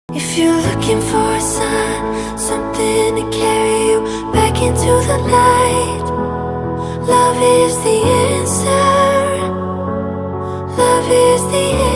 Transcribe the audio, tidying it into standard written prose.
If you're looking for a sign, something to carry you back into the light, love is the answer. Love is the answer.